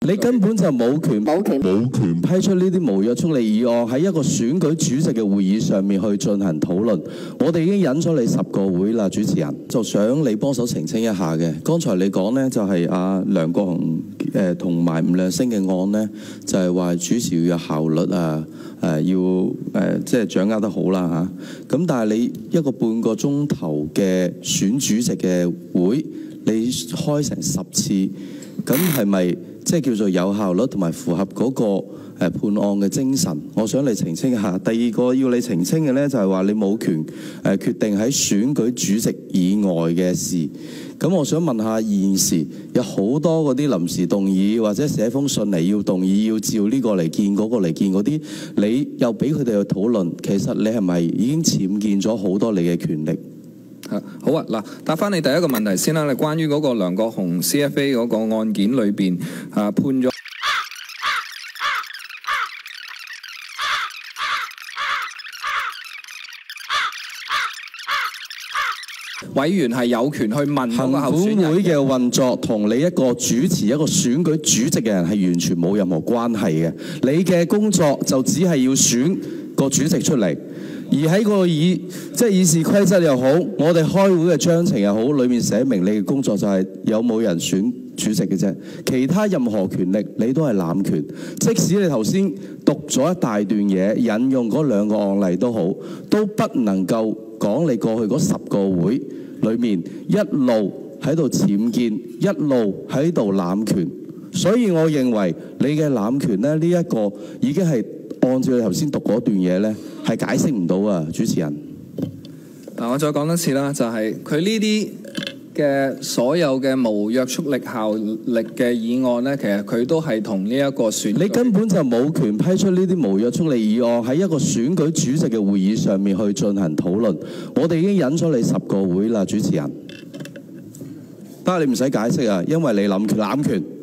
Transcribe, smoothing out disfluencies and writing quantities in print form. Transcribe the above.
你根本就冇權批出呢啲無約束力議案喺一個選舉主席嘅會議上面去進行討論。我哋已經引咗你10個會啦，主持人，就想你幫手澄清一下嘅。剛才你講呢，就係梁國雄同埋吳亮星嘅案呢，就係話主持要有效率啊，要即係掌握得好啦嚇。咁但係你一個半個鐘頭嘅選主席嘅會，你開成10次，咁係咪？即係叫做有效率同埋符合嗰個判案嘅精神，我想你澄清一下。第二個要你澄清嘅呢，就係話你冇權決定喺選舉主席以外嘅事。咁我想問下，現時有好多嗰啲臨時動議或者寫封信嚟要動議，要召呢個嚟見嗰個嚟見嗰啲，你又俾佢哋去討論，其實你係咪已經僭建咗好多你嘅權力？ 好啊，嗱，答翻你第一個問題先啦。你關於嗰個梁國雄 CFA 嗰個案件裏邊判咗委員係有權去問嗰個候選人。行管會嘅運作同你一個主持一個選舉主席嘅人係完全冇任何關係嘅。你嘅工作就只係要選個主席出嚟。而喺個即係議事規則又好，我哋開會嘅章程又好，裏面寫明你嘅工作就係有冇人選主席嘅啫，其他任何權力你都係濫權。即使你頭先讀咗一大段嘢，引用嗰2個案例都好，都不能夠講你過去嗰10個會裏面一路喺度僭建，一路喺度濫權。所以我認為你嘅濫權呢，呢一個已經係按照你頭先讀嗰段嘢呢，係解釋唔到啊，主持人。嗱，我再講多次啦，就係佢呢啲嘅所有嘅無約束力效力嘅議案呢，其實佢都係同呢一個選舉。你根本就冇權批出呢啲無約束力議案喺一個選舉主席嘅會議上面去進行討論。我哋已經引咗你10個會啦，主持人。但係你唔使解釋啊，因為你濫權。